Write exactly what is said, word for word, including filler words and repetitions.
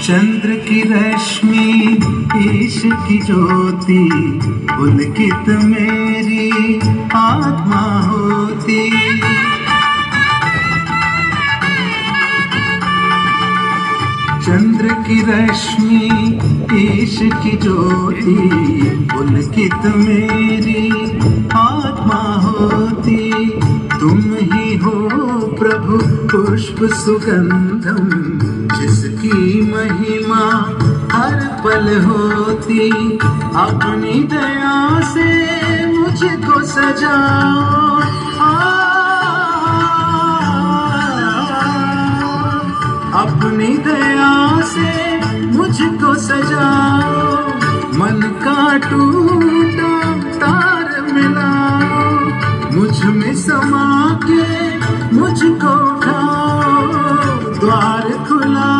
चंद्र की रश्मि ईश की ज्योति, पुलकित मेरी आत्मा होती। चंद्र की रश्मि ईश की ज्योति, पुलकित मेरी आत्मा होती। तुम ही हो प्रभु पुष्प सुगंधम, जिसकी महिमा हर पल होती। अपनी दया से मुझको सजाओ, अपनी दया से मुझको सजाओ। मन का टूटा तार मिलाओ, मुझ में समा के मुझको उठाओ। द्वार खुला